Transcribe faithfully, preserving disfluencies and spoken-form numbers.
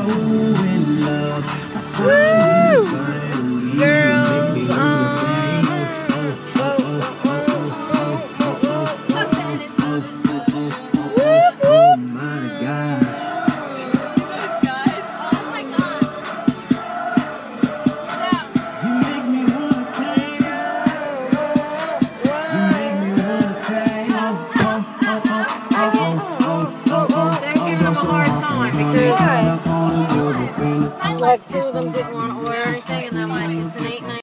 Woo! Girls, um, whoop, whoop. My God. Oh my god. You make me wanna say, you make me wanna say, oh, oh, oh, oh, oh, oh, oh, They're giving them a hard time because oh, oh, oh, like two of them didn't want to